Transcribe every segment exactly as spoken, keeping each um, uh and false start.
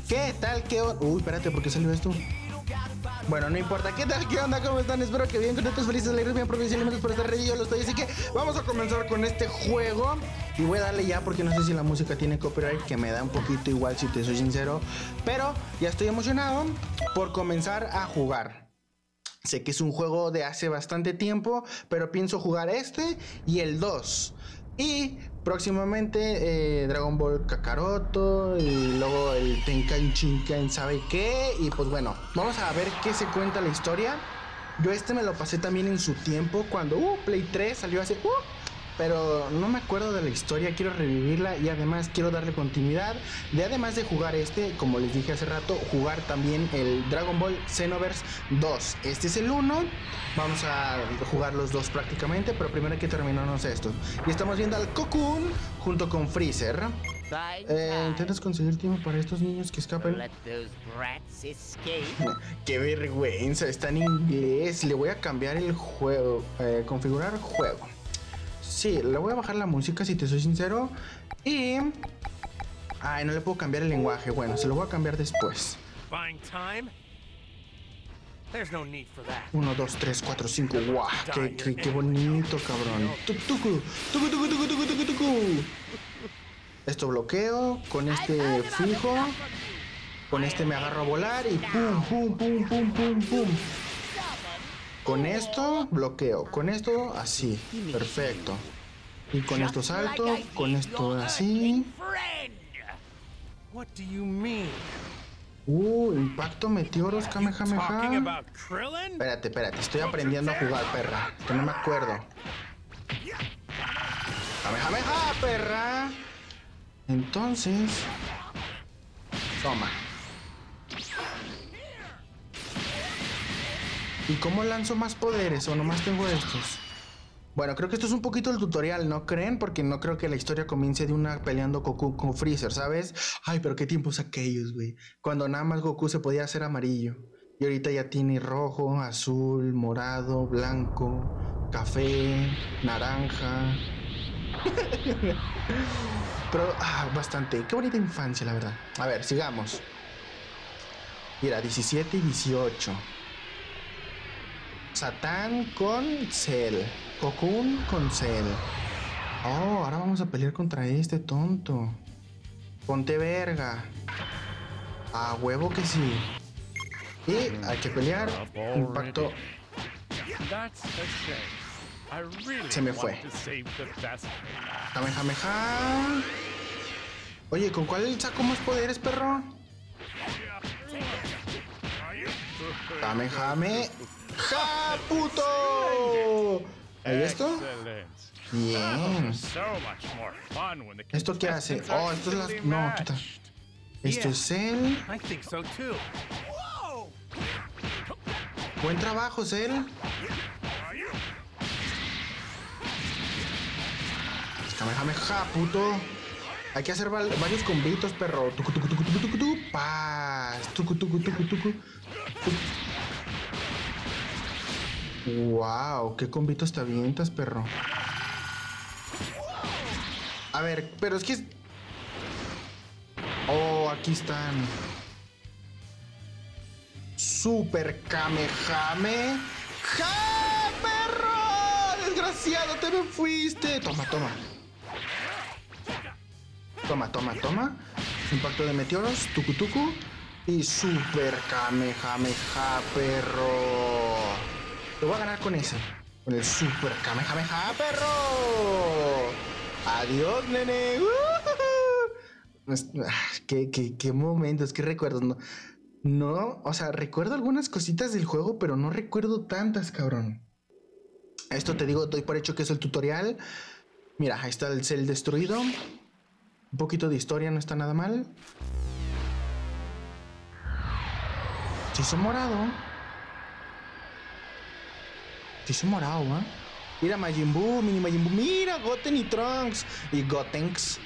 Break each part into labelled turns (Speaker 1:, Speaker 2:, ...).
Speaker 1: ¿Qué tal? ¿Qué onda? Uy, espérate, ¿por qué salió esto? Bueno, no importa. ¿Qué tal? ¿Qué onda? ¿Cómo están? Espero que bien, contentos, felices, alegres, bien provincialmente por estar ready. Yo lo estoy, así que vamos a comenzar con este juego. Y voy a darle ya porque no sé si la música tiene copyright, que me da un poquito igual si te soy sincero. Pero ya estoy emocionado por comenzar a jugar. Sé que es un juego de hace bastante tiempo, pero pienso jugar este y el dos. Y próximamente eh, Dragon Ball Kakaroto y luego el Tenkaichi, ¿sabe qué? Y pues bueno, vamos a ver qué se cuenta la historia. Yo este me lo pasé también en su tiempo cuando uh, Play tres salió hace... Uh, pero no me acuerdo de la historia, quiero revivirla y además quiero darle continuidad. De además de jugar este, como les dije hace rato, jugar también el Dragon Ball Xenoverse dos. Este es el uno, vamos a jugar los dos prácticamente, pero primero hay que terminarnos esto. Y estamos viendo al Cocoon junto con Freezer. Eh, ¿Intentas conseguir tiempo para estos niños que escapen? Qué vergüenza, está en inglés. Le voy a cambiar el juego, eh, configurar juego. Sí, le voy a bajar la música si te soy sincero. Y... Ay, no le puedo cambiar el lenguaje. Bueno, se lo voy a cambiar después. Uno, dos, tres, cuatro, cinco. ¡Guau! Qué, qué, qué bonito, cabrón! ¡Tucu! ¡Tucu, tucu, tucu, tucu, tucu, tucu! Esto bloqueo. Con este fijo. Con este me agarro a volar y pum, pum, pum, pum, pum, pum. Con esto bloqueo, con esto así, perfecto. Y con esto salto, con esto así. Uh, impacto meteoros, Kamehameha. Espérate, espérate, estoy aprendiendo a jugar, perra, que no me acuerdo. Kamehameha, perra. Entonces, toma. ¿Y cómo lanzo más poderes o nomás tengo estos? Bueno, creo que esto es un poquito el tutorial, ¿no creen? Porque no creo que la historia comience de una peleando Goku con Freezer, ¿sabes? Ay, pero qué tiempos aquellos, güey. Cuando nada más Goku se podía hacer amarillo. Y ahorita ya tiene rojo, azul, morado, blanco, café, naranja. Pero, ah, bastante. Qué bonita infancia, la verdad. A ver, sigamos. Mira, diecisiete y dieciocho. Satán con Cell. Cocoon con Cell. Oh, ahora vamos a pelear contra este tonto. Ponte verga. A huevo que sí. Y hay que pelear. Impacto. Se me fue. Kamehameha. Oye, ¿con cuál saco más poderes, perro? Kamehameha. ¡Ja, puto! ¿Hay esto? Bien. ¿Esto qué hace? Oh, esto es la... No, quita. Esto es Cell. Buen trabajo, Cell. Kamehameha, puto. Hay que hacer varios combitos, perro. Tucu, tucu, tucu, tucu, tucu, tucu. Paz. Tucu, tucu, tucu, tucu. Wow, qué combitos te avientas, perro. A ver, pero es que... Oh, aquí están. Super Kamehameha. ¡Ja, perro! Desgraciado, te me fuiste. Toma, toma. Toma, toma, toma. Impacto de meteoros, tucu, tucu. Y Super Kamehameha, perro. Te voy a ganar con ese. Con el Super Kamehameha, perro. Adiós, nene. Uh-huh. ¿Qué, qué, qué momentos, qué recuerdos. No, no, o sea, recuerdo algunas cositas del juego, pero no recuerdo tantas, cabrón. Esto te digo, doy por hecho que es el tutorial. Mira, ahí está el Cell destruido. Un poquito de historia, no está nada mal. Se hizo morado. Se hizo morado, ¿eh? Mira, Majin Buu, Mini Majin Buu. Mira, Goten y Trunks. Y Gotenks.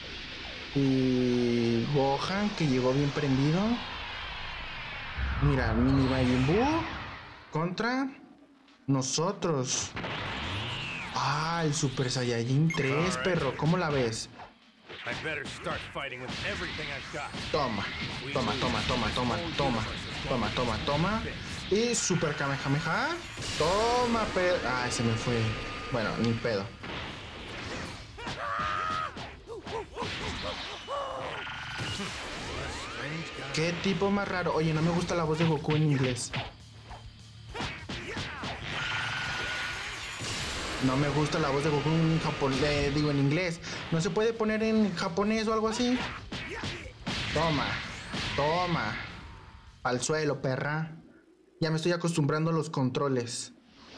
Speaker 1: Y Gohan, que llegó bien prendido. Mira, Mini Majin Buu contra nosotros. Ah, el Super Saiyajin tres, perro. ¿Cómo la ves? Toma, toma, toma, toma, toma, toma, toma, toma, toma. Y super Kamehameha. Toma, pedo. Ah, se me fue. Bueno, ni pedo. ¿Qué tipo más raro? Oye, no me gusta la voz de Goku en inglés. No me gusta la voz de Goku en japonés, digo en inglés. ¿No se puede poner en japonés o algo así? Toma, toma. Al suelo, perra. Ya me estoy acostumbrando a los controles.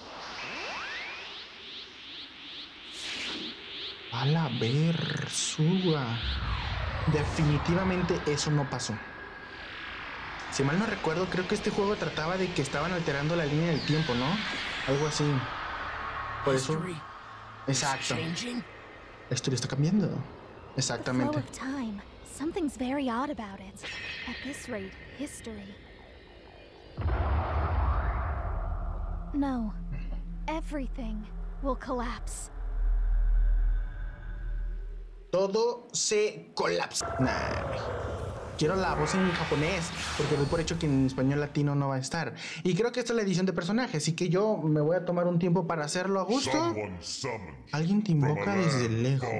Speaker 1: A la versuga. Definitivamente eso no pasó. Si mal no recuerdo, creo que este juego trataba de que estaban alterando la línea del tiempo, ¿no? Algo así. Por eso. Exacto. La historia está cambiando. Exactamente.
Speaker 2: Something's very odd about it. At this rate, history. No. Everything will collapse.
Speaker 1: Todo se colapsa. Nah. Quiero la voz en japonés, porque doy por hecho que en español latino no va a estar. Y creo que esta es la edición de personaje, así que yo me voy a tomar un tiempo para hacerlo a gusto. Alguien te invoca desde lejos.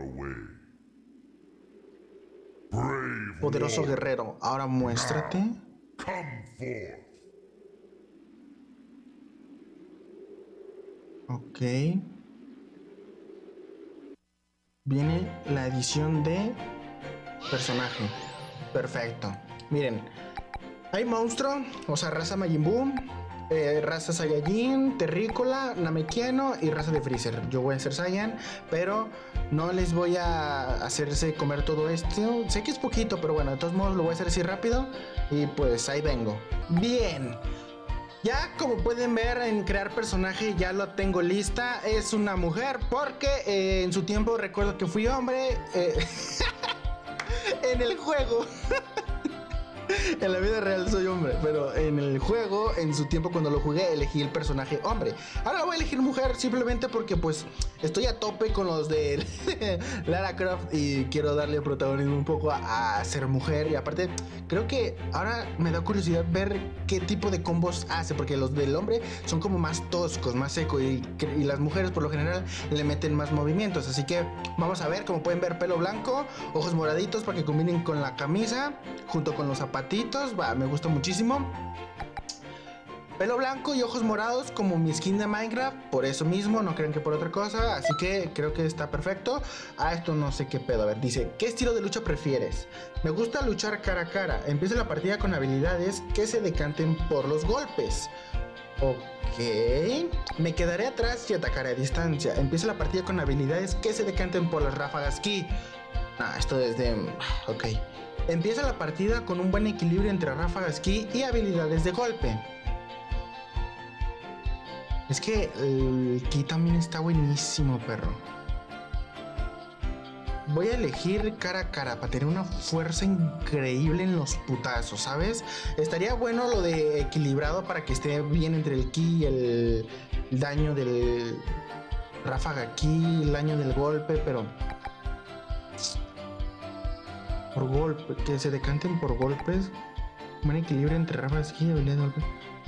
Speaker 1: Poderoso guerrero, ahora muéstrate. Ok. Viene la edición de personaje. Perfecto. Miren, hay monstruo, o sea, raza Majin Buu, eh, raza Saiyajin, Terrícola, Namekiano y raza de Freezer. Yo voy a ser Saiyan, pero no les voy a hacerse comer todo esto. Sé que es poquito, pero bueno, de todos modos lo voy a hacer así rápido. Y pues ahí vengo. Bien. Ya como pueden ver en crear personaje ya lo tengo lista. Es una mujer porque eh, en su tiempo recuerdo que fui hombre. Eh, en el juego. En la vida real soy hombre, pero en el juego, en su tiempo cuando lo jugué, elegí el personaje hombre. Ahora voy a elegir mujer simplemente porque pues estoy a tope con los de Lara Croft y quiero darle protagonismo un poco a, a ser mujer. Y aparte, creo que ahora me da curiosidad ver qué tipo de combos hace, porque los del hombre son como más toscos, más secos, y, y las mujeres por lo general le meten más movimientos. Así que vamos a ver. Como pueden ver, pelo blanco, ojos moraditos para que combinen con la camisa, junto con los zapatitos. Va, me gusta muchísimo. Pelo blanco y ojos morados como mi skin de Minecraft. Por eso mismo, no crean que por otra cosa. Así que creo que está perfecto. Ah, esto no sé qué pedo. A ver, dice, ¿qué estilo de lucha prefieres? Me gusta luchar cara a cara. Empieza la partida con habilidades que se decanten por los golpes. Ok. Me quedaré atrás y atacaré a distancia. Empieza la partida con habilidades que se decanten por las ráfagas ki. Ah, esto es de... Ok. Empieza la partida con un buen equilibrio entre ráfagas ki y habilidades de golpe. Es que el ki también está buenísimo, perro. Voy a elegir cara a cara para tener una fuerza increíble en los putazos, ¿sabes? Estaría bueno lo de equilibrado para que esté bien entre el ki y el, el daño del ráfaga ki, el daño del golpe, pero... por golpe, que se decanten por golpes. Buen equilibrio entre ráfagas y habilidad de golpe.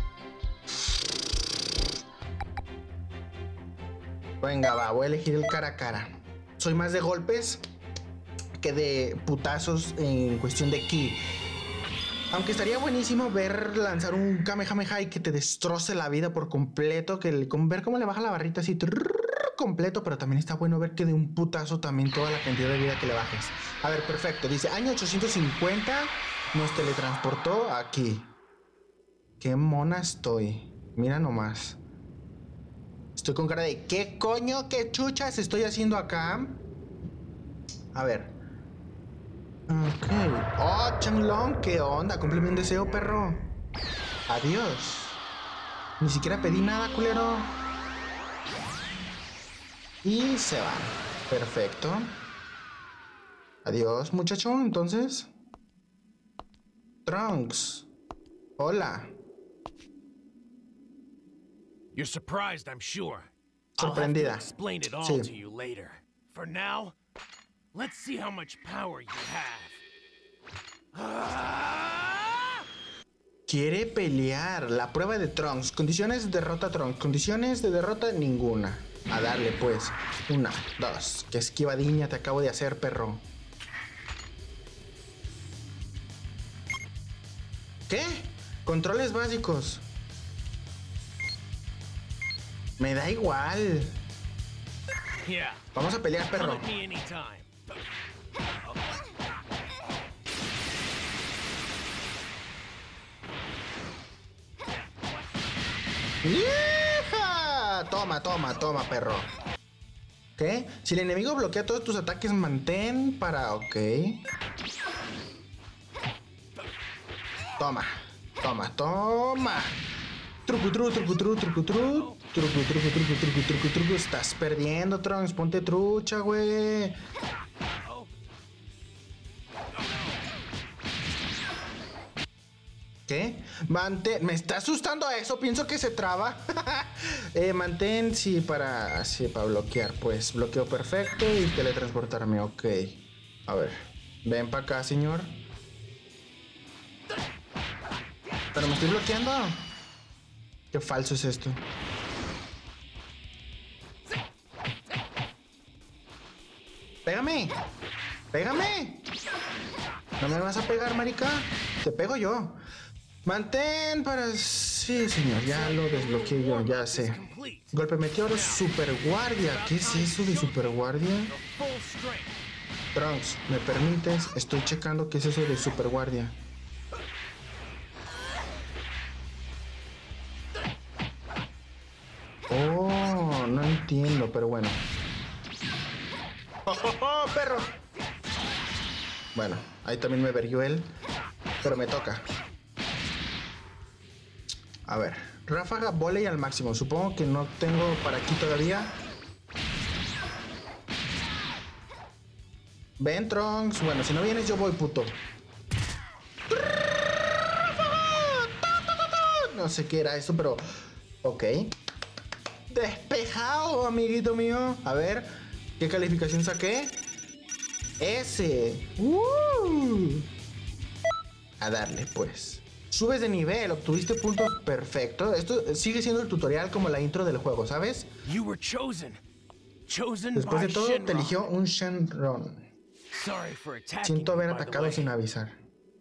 Speaker 1: Venga, va, voy a elegir el cara a cara. Soy más de golpes que de putazos en cuestión de ki. Aunque estaría buenísimo ver lanzar un Kamehameha y que te destroce la vida por completo, que el, con ver cómo le baja la barrita así completo, pero también está bueno ver que de un putazo también toda la cantidad de vida que le bajes. A ver, perfecto. Dice, año ochocientos cincuenta nos teletransportó aquí. Qué mona estoy. Mira nomás. Estoy con cara de, ¿qué coño, qué chuchas estoy haciendo acá? A ver. Ok. Oh, Changlong, ¿qué onda? Cúmpleme un deseo, perro. Adiós. Ni siquiera pedí nada, culero. Y se van. Perfecto. Adiós, muchacho. Entonces. Trunks. Hola.
Speaker 3: You're surprised, I'm sure.
Speaker 1: Sorprendida.
Speaker 3: I'll have to explain it all
Speaker 1: Sí.
Speaker 3: to you later. For now, Let's see how much power you have. Ah!
Speaker 1: Quiere pelear. La prueba de Trunks. Condiciones de derrota Trunks. Condiciones de derrota ninguna. A darle pues. Una, dos. Qué esquivadiña te acabo de hacer, perro. ¿Qué? Controles básicos. Me da igual.
Speaker 3: Yeah.
Speaker 1: Vamos a pelear, perro.
Speaker 3: Come at me anytime.
Speaker 1: ¡Hija! Toma, toma, toma, perro. ¿Qué? Si el enemigo bloquea todos tus ataques, mantén para... Ok. Toma, toma, toma. Truco, truco, truco, truco, truco, truco. Truco, truco, truco, truco, truco, truco. Estás perdiendo, Trunks. Ponte trucha, güey. ¿Qué? Mantén... Me está asustando eso. Pienso que se traba. eh, mantén, sí, para... Sí, para bloquear. Pues bloqueo perfecto y teletransportarme. Ok. A ver. Ven para acá, señor. Pero me estoy bloqueando. Qué falso es esto. Pégame. Pégame. No me vas a pegar, marica. Te pego yo. Mantén para... Sí, señor. Ya lo desbloqueé yo. Ya sé. Golpe meteoro, super guardia. ¿Qué es eso de super guardia? Trunks, ¿me permites? Estoy checando qué es eso de super guardia. Oh, no entiendo, pero bueno. ¡Oh, oh, oh, perro! Bueno, ahí también me verguió él. Pero me toca. A ver, ráfaga, volei al máximo. Supongo que no tengo para aquí todavía. Ven, Trunks. Bueno, si no vienes yo voy, puto. No sé qué era eso, pero... Ok. Despejado, amiguito mío. A ver, ¿qué calificación saqué? S. Uh. A darle, pues. Subes de nivel, obtuviste puntos perfectos. Esto sigue siendo el tutorial como la intro del juego, ¿sabes?
Speaker 3: You were chosen. Chosen
Speaker 1: Después de
Speaker 3: by
Speaker 1: todo,
Speaker 3: Shenron.
Speaker 1: te eligió un Shenron.
Speaker 3: Sorry for attacking
Speaker 1: Siento haber
Speaker 3: you, by the
Speaker 1: atacado
Speaker 3: way.
Speaker 1: sin avisar.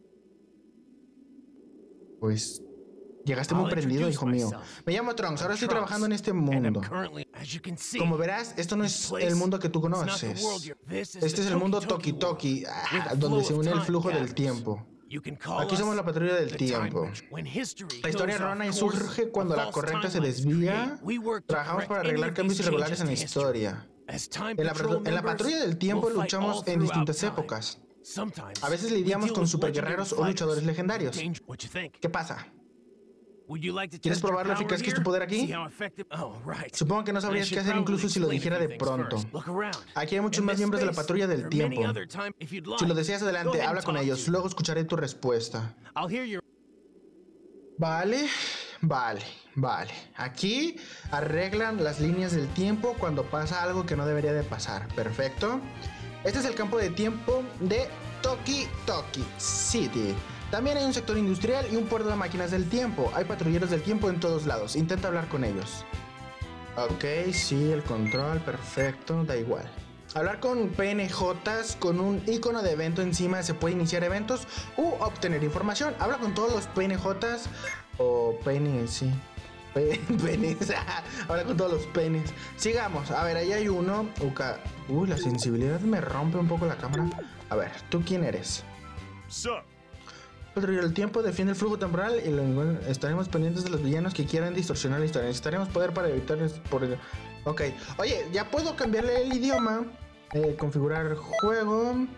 Speaker 1: Pues... Llegaste muy
Speaker 3: I'll
Speaker 1: prendido,
Speaker 3: introduce
Speaker 1: hijo mío.
Speaker 3: myself.
Speaker 1: Me llamo Trunks, ahora estoy
Speaker 3: Trunks,
Speaker 1: trabajando en este
Speaker 3: and I'm
Speaker 1: mundo.
Speaker 3: currently- as you can see,
Speaker 1: Como verás, esto no
Speaker 3: this
Speaker 1: es
Speaker 3: place
Speaker 1: el mundo que tú
Speaker 3: is not the
Speaker 1: conoces.
Speaker 3: world you're- this is
Speaker 1: Este
Speaker 3: the
Speaker 1: es el mundo
Speaker 3: Toki
Speaker 1: Toki
Speaker 3: Toki
Speaker 1: Toki,
Speaker 3: world,
Speaker 1: ah,
Speaker 3: where the
Speaker 1: donde
Speaker 3: flow
Speaker 1: se
Speaker 3: of
Speaker 1: une el
Speaker 3: time
Speaker 1: flujo del
Speaker 3: gathers.
Speaker 1: tiempo.
Speaker 3: You can call
Speaker 1: Aquí
Speaker 3: us
Speaker 1: somos la patrulla del
Speaker 3: the Time
Speaker 1: tiempo.
Speaker 3: Witch. When history
Speaker 1: La historia
Speaker 3: goes off
Speaker 1: errónea y
Speaker 3: course,
Speaker 1: surge cuando
Speaker 3: a
Speaker 1: la
Speaker 3: false
Speaker 1: correcta se
Speaker 3: timeline is
Speaker 1: desvía.
Speaker 3: created. We work to
Speaker 1: Trabajamos
Speaker 3: correct
Speaker 1: para
Speaker 3: any
Speaker 1: arreglar
Speaker 3: of
Speaker 1: cambios
Speaker 3: these
Speaker 1: irregulares en la
Speaker 3: changes to history.
Speaker 1: historia.
Speaker 3: As Time
Speaker 1: En la,
Speaker 3: Patrol
Speaker 1: en la
Speaker 3: members,
Speaker 1: patrulla del tiempo
Speaker 3: we'll fight
Speaker 1: luchamos
Speaker 3: all
Speaker 1: en
Speaker 3: throughout
Speaker 1: distintas
Speaker 3: time.
Speaker 1: épocas.
Speaker 3: Sometimes
Speaker 1: A veces
Speaker 3: we
Speaker 1: lidiamos
Speaker 3: deal
Speaker 1: con
Speaker 3: with
Speaker 1: superguerreros
Speaker 3: legendary
Speaker 1: o luchadores
Speaker 3: fighters.
Speaker 1: legendarios.
Speaker 3: Danger- What you think?
Speaker 1: ¿Qué pasa?
Speaker 3: Would you like to
Speaker 1: ¿Quieres
Speaker 3: test your
Speaker 1: probar lo
Speaker 3: power
Speaker 1: eficaz que es tu
Speaker 3: here?
Speaker 1: poder aquí?
Speaker 3: See how effective- Oh, right.
Speaker 1: Supongo que no sabrías
Speaker 3: I
Speaker 1: qué
Speaker 3: should
Speaker 1: hacer incluso
Speaker 3: probably
Speaker 1: si lo
Speaker 3: explain
Speaker 1: dijera
Speaker 3: a
Speaker 1: de
Speaker 3: few things
Speaker 1: pronto.
Speaker 3: first. Look around.
Speaker 1: Aquí hay muchos
Speaker 3: In
Speaker 1: más
Speaker 3: this
Speaker 1: miembros de la
Speaker 3: space,
Speaker 1: patrulla del
Speaker 3: there are many
Speaker 1: tiempo.
Speaker 3: other time- if you'd like,
Speaker 1: Si lo deseas,
Speaker 3: go
Speaker 1: adelante,
Speaker 3: ahead and
Speaker 1: habla con
Speaker 3: talk
Speaker 1: ellos.
Speaker 3: to
Speaker 1: Luego escucharé tu respuesta.
Speaker 3: them. I'll hear your-
Speaker 1: Vale, vale, vale. Aquí arreglan las líneas del tiempo cuando pasa algo que no debería de pasar. Perfecto. Este es el campo de tiempo de Toki Toki City. También hay un sector industrial y un puerto de máquinas del tiempo. Hay patrulleros del tiempo en todos lados. Intenta hablar con ellos. Ok, sí, el control, perfecto, da igual. Hablar con P N Js con un icono de evento encima se puede iniciar eventos u obtener información. Habla con todos los P N Js o P N, sí. P- Penes. Habla con todos los penes. Sigamos. A ver, ahí hay uno. Uka. Uy, la sensibilidad me rompe un poco la cámara. A ver, ¿tú quién eres?
Speaker 4: Sup?
Speaker 1: Patrulla del tiempo defiende el flujo temporal y lo, estaremos pendientes de los villanos que quieran distorsionar la historia. Necesitaremos poder para evitarles por... Ok. Oye, ya puedo cambiarle el idioma. Eh, configurar juego.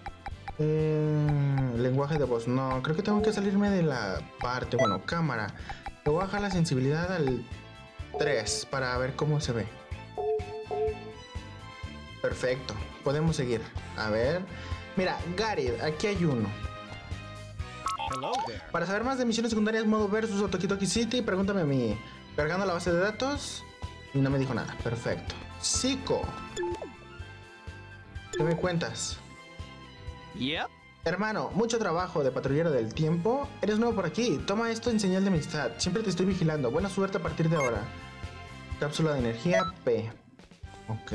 Speaker 1: Eh, lenguaje de voz. No, creo que tengo que salirme de la parte. Bueno, cámara. Le voy a bajar la sensibilidad al tres para ver cómo se ve. Perfecto. Podemos seguir. A ver. Mira, Gareth, aquí hay uno.
Speaker 4: Hello there.
Speaker 1: Para saber más de misiones secundarias, modo versus o Toki Toki City, pregúntame a mí. Cargando la base de datos y no me dijo nada. Perfecto. Zico. ¿Qué me cuentas?
Speaker 3: Yep.
Speaker 1: Hermano, mucho trabajo de patrullero del tiempo. Eres nuevo por aquí. Toma esto en señal de amistad. Siempre te estoy vigilando. Buena suerte a partir de ahora. Cápsula de energía P. Ok.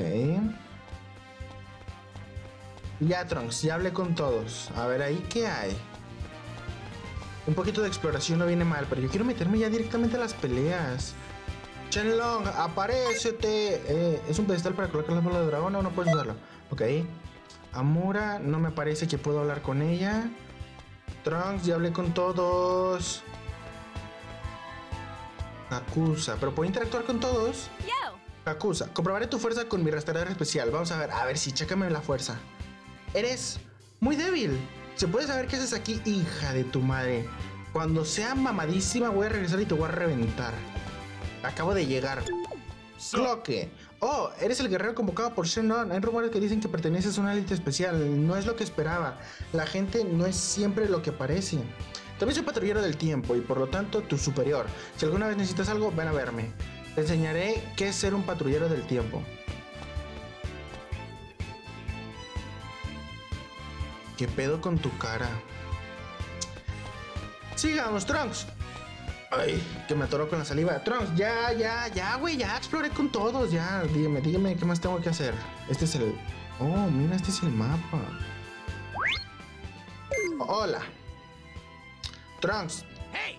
Speaker 1: Ya, Trunks, ya hablé con todos. A ver, ahí, ¿qué hay? Un poquito de exploración no viene mal, pero yo quiero meterme ya directamente a las peleas. Shenlong, aparécete. Eh, ¿Es un pedestal para colocar la bola de dragón o no puedes usarlo? Ok. Amura, no me parece que puedo hablar con ella. Trunks, ya hablé con todos. Kakusa, pero puedo interactuar con todos.
Speaker 2: Yo.
Speaker 1: Kakusa, comprobaré tu fuerza con mi rastreador especial. Vamos a ver, a ver si, chécame la fuerza. Eres muy débil. ¿Se puede saber qué haces aquí, hija de tu madre? Cuando sea mamadísima voy a regresar y te voy a reventar. Acabo de llegar. Cloque. Oh, eres el guerrero convocado por Shenlong. Hay rumores que dicen que perteneces a una élite especial. No es lo que esperaba. La gente no es siempre lo que parece. También soy patrullero del tiempo y por lo tanto tu superior. Si alguna vez necesitas algo, ven a verme. Te enseñaré qué es ser un patrullero del tiempo. ¿Qué pedo con tu cara? Sigamos, Trunks. Ay, que me atoró con la saliva. Trunks, ya, ya, ya, güey, ya exploré con todos, ya. Dígame, dígame, ¿qué más tengo que hacer? Este es el... Oh, mira, este es el mapa. Hola. Trunks.
Speaker 3: Hey.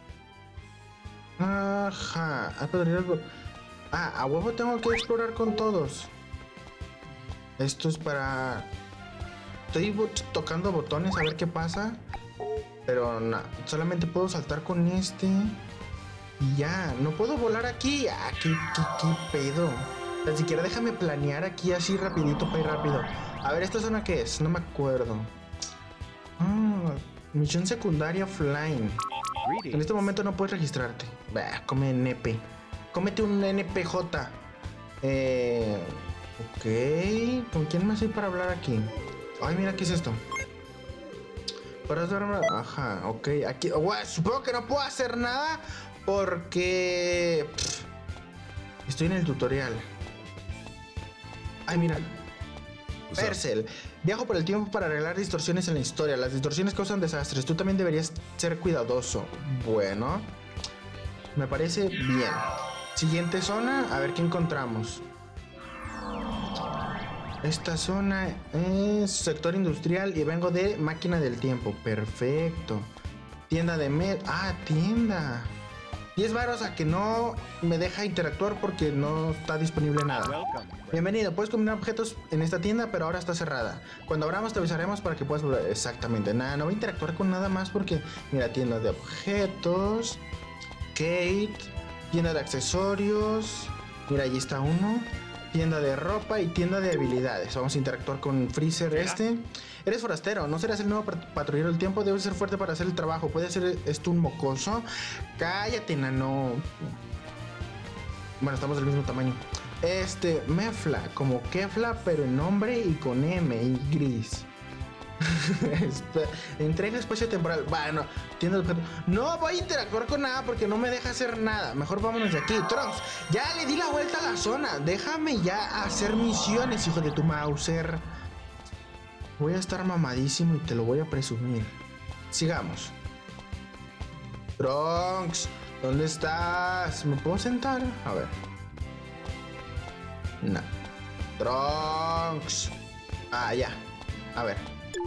Speaker 1: Ajá. Ah, a huevo tengo que explorar con todos. Esto es para... Estoy tocando botones a ver qué pasa. Pero no, solamente puedo saltar con este. Y ya, no puedo volar aquí. Ah, qué, qué, qué pedo. Ni siquiera déjame planear aquí así rapidito para ir rápido. A ver, ¿esta zona qué es? No me acuerdo. Ah, misión secundaria offline. En este momento no puedes registrarte. Bah, come N P. Cómete un N P J. Eh, ok. ¿Con quién más hay para hablar aquí? Ay, mira, ¿qué es esto? Para darme... Ajá, ok. Aquí... Bueno, supongo que no puedo hacer nada porque... Pff, estoy en el tutorial. Ay, mira. Percel. Viajo por el tiempo para arreglar distorsiones en la historia. Las distorsiones causan desastres. Tú también deberías ser cuidadoso. Bueno. Me parece bien. Siguiente zona. A ver qué encontramos. Esta zona es sector industrial y vengo de máquina del tiempo. Perfecto. Tienda de med... Ah, tienda. diez varos a que no me deja interactuar porque no está disponible nada. Bienvenido, puedes combinar objetos en esta tienda, pero ahora está cerrada. Cuando abramos te avisaremos para que puedas volver. Exactamente, nada, no voy a interactuar con nada más porque... Mira, tienda de objetos. Kate. Tienda de accesorios. Mira, allí está uno. Tienda de ropa y tienda de habilidades. Vamos a interactuar con Freezer este. Eres forastero, no serás el nuevo patrullero del tiempo. Debes ser fuerte para hacer el trabajo. ¿Puede ser esto un mocoso? Cállate, nano. Bueno, estamos del mismo tamaño. Este, Mefla, como Kefla, pero en nombre y con M y gris. Entrega espacio temporal. Bueno, tienda de... No voy a interactuar con nada porque no me deja hacer nada. Mejor vámonos de aquí. Trunks, ya le di la vuelta a la zona. Déjame ya hacer misiones, hijo de tu Mauser. Voy a estar mamadísimo y te lo voy a presumir. Sigamos. Trunks, ¿dónde estás? ¿Me puedo sentar? A ver. No. Trunks. Ah, ya. A ver.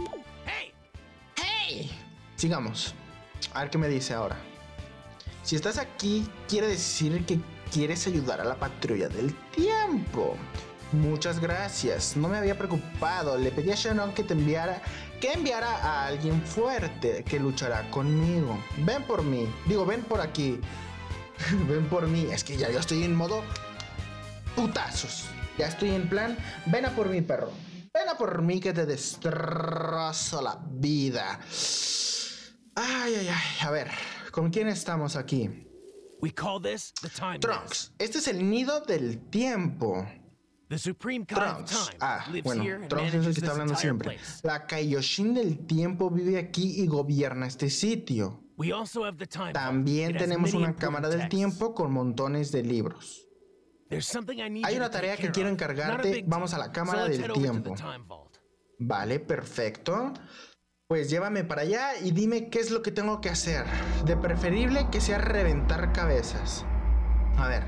Speaker 1: Sigamos. A ver qué me dice ahora. Si estás aquí, quiere decir que quieres ayudar a la patrulla del tiempo. Muchas gracias. No me había preocupado. Le pedí a Shenlong que te enviara, que enviara a alguien fuerte que luchará conmigo. Ven por mí. Digo, ven por aquí. Ven por mí. Es que ya yo estoy en modo putazos. Ya estoy en plan. Ven a por mí, perro. Ven a por mí que te destrozo la vida. Ay, ay, ay. A ver, ¿con quién estamos aquí?
Speaker 3: We call this the time
Speaker 1: Trunks, este es el nido del tiempo.
Speaker 3: The Supreme Kai of
Speaker 1: Trunks.
Speaker 3: Time
Speaker 1: Ah,
Speaker 3: lives
Speaker 1: bueno,
Speaker 3: here and
Speaker 1: Trunks es el
Speaker 3: manages
Speaker 1: que está
Speaker 3: this
Speaker 1: hablando
Speaker 3: entire
Speaker 1: siempre.
Speaker 3: place.
Speaker 1: La Kaioshin del tiempo vive aquí y gobierna este sitio.
Speaker 3: We also have the time
Speaker 1: También
Speaker 3: vault. It has
Speaker 1: tenemos
Speaker 3: many
Speaker 1: una
Speaker 3: important
Speaker 1: cámara del
Speaker 3: texts.
Speaker 1: tiempo con montones de libros.
Speaker 3: There's something I need
Speaker 1: Hay
Speaker 3: you
Speaker 1: una
Speaker 3: to take
Speaker 1: tarea que
Speaker 3: care
Speaker 1: quiero
Speaker 3: of.
Speaker 1: encargarte.
Speaker 3: Not a big
Speaker 1: Vamos
Speaker 3: deal.
Speaker 1: a la cámara
Speaker 3: So let's
Speaker 1: del
Speaker 3: head over to
Speaker 1: tiempo.
Speaker 3: the time vault.
Speaker 1: Vale, perfecto. Pues llévame para allá y dime qué es lo que tengo que hacer. De preferible que sea reventar cabezas. A ver.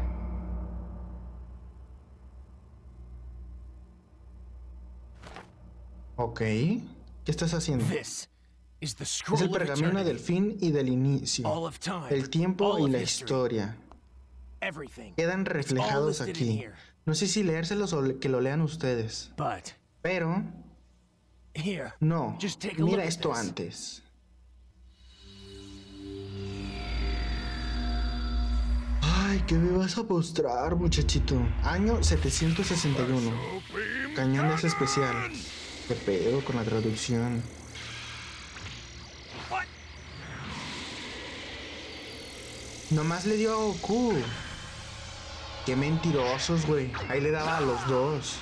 Speaker 1: Ok. ¿Qué estás haciendo?
Speaker 3: This is the
Speaker 1: Es
Speaker 3: scroll
Speaker 1: el
Speaker 3: of
Speaker 1: pergamino
Speaker 3: eternity.
Speaker 1: del fin y del inicio.
Speaker 3: All of time,
Speaker 1: El tiempo
Speaker 3: all
Speaker 1: y
Speaker 3: of
Speaker 1: la
Speaker 3: history.
Speaker 1: historia.
Speaker 3: Everything.
Speaker 1: Quedan
Speaker 3: It's all
Speaker 1: reflejados
Speaker 3: listed in
Speaker 1: aquí.
Speaker 3: here.
Speaker 1: No sé si leérselos o que lo lean ustedes.
Speaker 3: But
Speaker 1: Pero,
Speaker 3: here,
Speaker 1: no.
Speaker 3: just take a look
Speaker 1: Mira
Speaker 3: at
Speaker 1: esto
Speaker 3: this.
Speaker 1: antes. Ay, ¿qué me vas a mostrar, muchachito? Año setecientos sesenta y uno. Cañones especial. ¿Qué pedo con la traducción?
Speaker 3: What?
Speaker 1: Nomás le dio a Goku. Qué mentirosos, güey. Ahí le daba a los dos.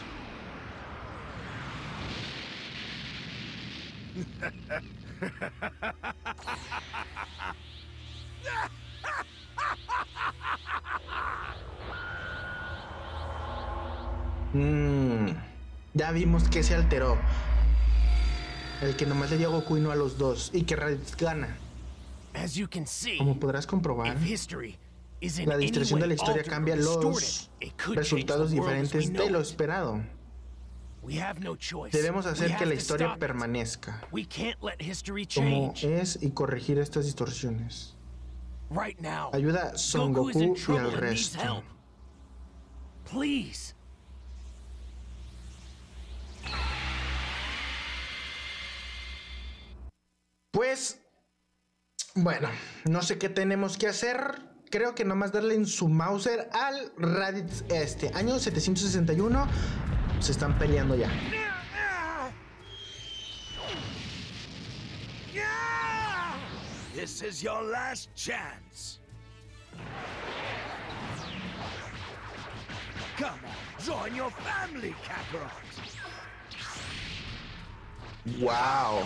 Speaker 1: Mmm. Ya vimos que se alteró. El que nomás le dio a Goku y no a los dos. Y que Raditz gana.
Speaker 3: As you can see,
Speaker 1: Como podrás comprobar,
Speaker 3: if history is in
Speaker 1: la
Speaker 3: any
Speaker 1: distorsión de la
Speaker 3: way
Speaker 1: historia
Speaker 3: altered
Speaker 1: cambia
Speaker 3: or distorted,
Speaker 1: los
Speaker 3: it could change
Speaker 1: resultados
Speaker 3: the world as we
Speaker 1: diferentes
Speaker 3: know
Speaker 1: de lo
Speaker 3: it.
Speaker 1: esperado.
Speaker 3: We have no choice.
Speaker 1: Debemos
Speaker 3: We
Speaker 1: hacer
Speaker 3: have
Speaker 1: que la
Speaker 3: to
Speaker 1: historia
Speaker 3: stop it.
Speaker 1: permanezca
Speaker 3: We can't let history
Speaker 1: como
Speaker 3: change.
Speaker 1: es y corregir estas distorsiones.
Speaker 3: Right now,
Speaker 1: Ayuda a Son
Speaker 3: Goku is in
Speaker 1: Goku y
Speaker 3: trouble
Speaker 1: al
Speaker 3: and needs
Speaker 1: resto.
Speaker 3: help. Please.
Speaker 1: Pues, bueno, no sé qué tenemos que hacer. Creo que nomás darle en su Mauser al Raditz este. Año setecientos sesenta y uno. Se están peleando ya.
Speaker 3: This is your last chance. Come on, join your family, Kakarot.
Speaker 1: Wow.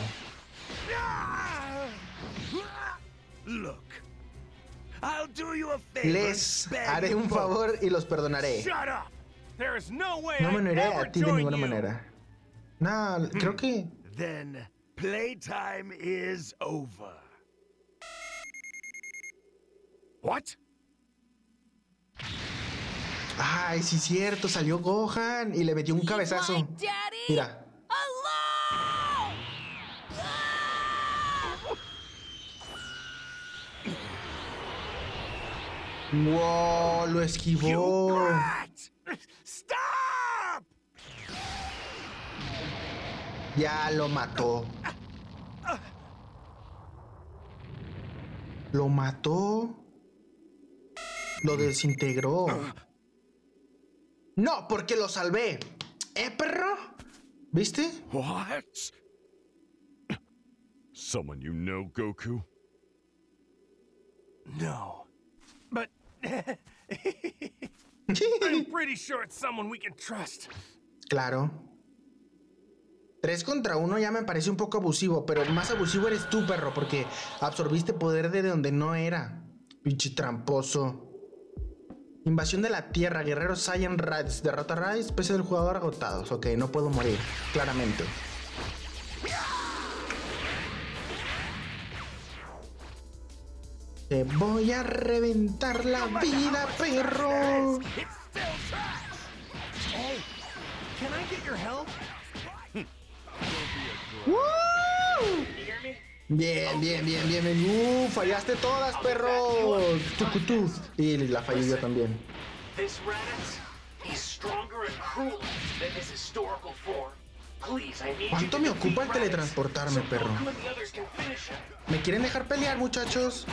Speaker 3: Look, I'll do you a favor.
Speaker 1: Les
Speaker 3: and spare
Speaker 1: haré
Speaker 3: you
Speaker 1: un
Speaker 3: both.
Speaker 1: favor y los perdonaré.
Speaker 3: Shut up. There is no way
Speaker 1: No me
Speaker 3: I'd
Speaker 1: uniré
Speaker 3: ever
Speaker 1: a ti de
Speaker 3: join
Speaker 1: ninguna
Speaker 3: you.
Speaker 1: manera. No, creo que...
Speaker 3: Then playtime is over. What?
Speaker 1: Ay, sí es cierto, salió Gohan y le metió un cabezazo. Mira. Wow, lo
Speaker 3: You
Speaker 1: esquivó.
Speaker 3: brat! Stop!
Speaker 1: Ya lo mató. Lo mató. Lo desintegró. No, porque lo salvé. ¿Eh, perro? ¿Viste?
Speaker 3: What?
Speaker 4: Someone you know, Goku?
Speaker 3: No. But I'm pretty sure it's someone we can trust.
Speaker 1: Claro. Tres contra uno ya me parece un poco abusivo, pero más abusivo eres tú, perro, porque absorbiste poder de donde no era. Pinche tramposo. Invasión de la Tierra, guerreros Saiyan Raditz. Derrota a Raditz, pese del jugador agotados. Ok, no puedo morir, claramente. Te voy a reventar la vida, perro.
Speaker 3: It's still trash. Hey, can I get your help?
Speaker 1: ¡Woo!
Speaker 3: You hear me?
Speaker 1: Bien, bien, bien, bien, bien. Uh, fallaste todas, perro. Tucutú. Y la fallé yo también.
Speaker 5: This Raditz, he's stronger and crueler than his historical form. Please, I need
Speaker 1: ¿Cuánto
Speaker 5: you
Speaker 1: me
Speaker 5: to
Speaker 1: ocupa el
Speaker 5: defeat Raditz
Speaker 1: teletransportarme,
Speaker 5: so
Speaker 1: perro?
Speaker 5: Goku and the others can finish him.
Speaker 1: ¿Me quieren dejar pelear, muchachos?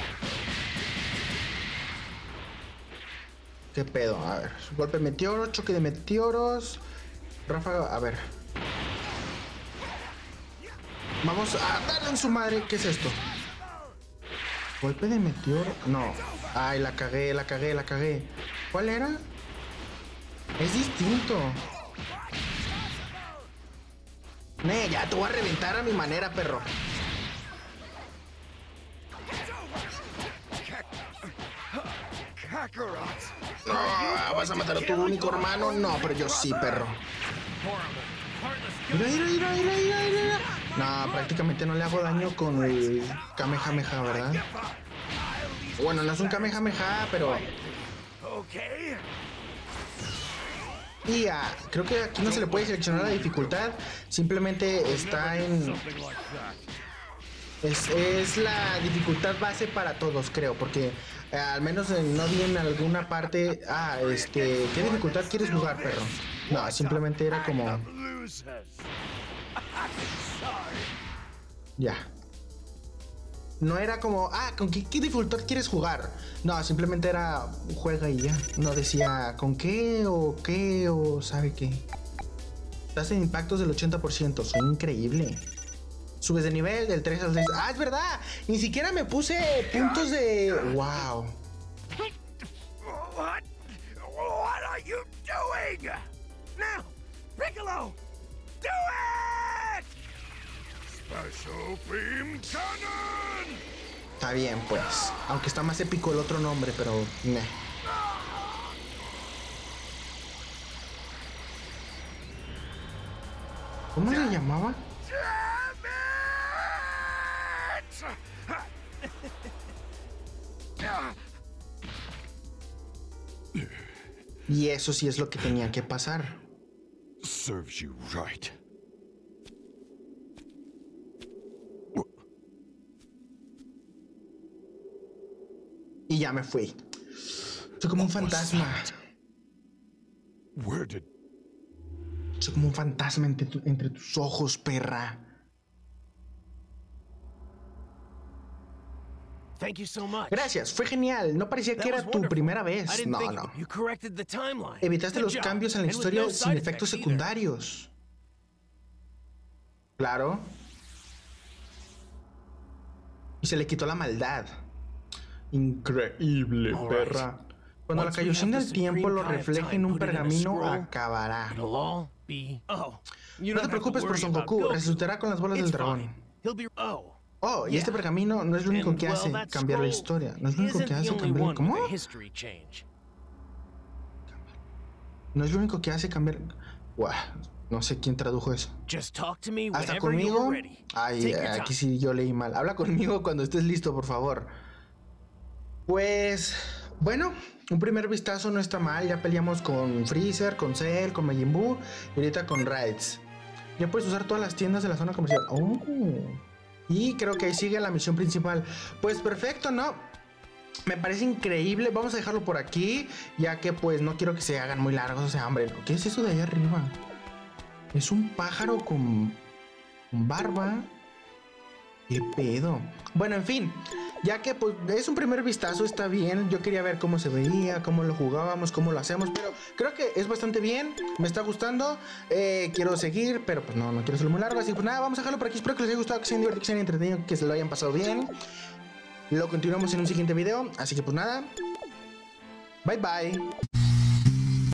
Speaker 1: ¿Qué pedo? A ver. Golpe de meteoro, choque de meteoros. Ráfaga, a ver. Vamos a darle en su madre. ¿Qué es esto? Golpe de meteoro. No. Ay, la cagué, la cagué, la cagué. ¿Cuál era? Es distinto. Ne, ya te voy a reventar a mi manera, perro. No, ¿vas a matar a tu único hermano? No, pero yo sí, perro. Mira, mira, mira, mira, mira, mira. No, prácticamente no le hago daño con el Kamehameha, ¿verdad? Bueno, no es un Kamehameha, pero...
Speaker 3: Okay.
Speaker 1: Y ah, creo que aquí no se le puede seleccionar la dificultad. Simplemente está en...
Speaker 3: Something like that.
Speaker 1: Es, es la dificultad base para todos, creo, porque eh, al menos eh, no vi en alguna parte... Ah, este... ¿Qué dificultad quieres jugar, perro? No, simplemente era como...
Speaker 3: Losers.
Speaker 1: Ya. No era como... Ah, ¿con qué, qué dificultad quieres jugar? No, simplemente era... Juega y ya. No decía con qué o qué o sabe qué. Estás en impactos del ochenta por ciento. Soy increíble. Subes de nivel del tres al seis. ¡Ah, es verdad! Ni siquiera me puse puntos de... ¡Wow!
Speaker 3: What? What are you doing? Now, Piccolo, do it! Special Beam Cannon!
Speaker 1: Está bien, pues. Aunque está más épico el otro nombre, pero... Nah. ¿Cómo se llamaba? Y eso sí es lo que tenía que pasar.
Speaker 4: Serves you right.
Speaker 1: Y ya me fui. Soy como un fantasma.
Speaker 4: Where did...
Speaker 1: Soy como un fantasma entre, tu, entre tus ojos, perra.
Speaker 3: Thank you so much.
Speaker 1: Gracias, fue genial. No parecía que era tu primera vez. No, no.
Speaker 3: You corrected the timeline.
Speaker 1: Evitaste los cambios en la historia sin efectos secundarios. Claro. Y se le quitó la maldad. Increíble, perra. Cuando la Kaioshin del tiempo lo refleje en un pergamino, acabará. No te preocupes por Son Goku, resucitará con las bolas del dragón. Oh, y este pergamino no es lo único que hace cambiar la historia. No es lo único que hace cambiar... ¿Cómo? No es lo único que hace cambiar... Buah, no sé quién tradujo eso. ¿Hasta conmigo? Ay, aquí sí yo leí mal. Habla conmigo cuando estés listo, por favor. Pues... Bueno, un primer vistazo no está mal. Ya peleamos con Freezer, con Cell, con Majin Buu y ahorita con Raditz. Ya puedes usar todas las tiendas de la zona comercial. Oh... Y creo que ahí sigue la misión principal. Pues perfecto, ¿no? Me parece increíble. Vamos a dejarlo por aquí, ya que pues no quiero que se hagan muy largos. O sea, hombre, ¿no? ¿Qué es eso de allá arriba? Es un pájaro con, con barba. ¿Qué pedo? Bueno, en fin, ya que pues es un primer vistazo, está bien. Yo quería ver cómo se veía, cómo lo jugábamos, cómo lo hacemos, pero creo que es bastante bien. Me está gustando. Eh, quiero seguir, pero pues no, no quiero hacerlo muy largo. Así que pues nada, vamos a dejarlo por aquí. Espero que les haya gustado, que se hayan divertido, que se hayan entretenido, que se lo hayan pasado bien. Lo continuamos en un siguiente video. Así que pues nada. Bye bye.